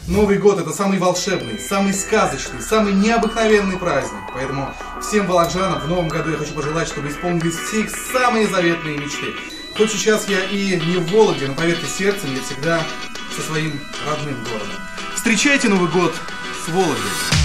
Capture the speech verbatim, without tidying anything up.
Новый год — это самый волшебный, самый сказочный, самый необыкновенный праздник. Поэтому всем волокжанам в новом году я хочу пожелать, чтобы исполнились все их самые заветные мечты. Хоть сейчас я и не в Вологде, но поверьте, сердцем я всегда со своим родным городом. Встречайте Новый год с Вологдой!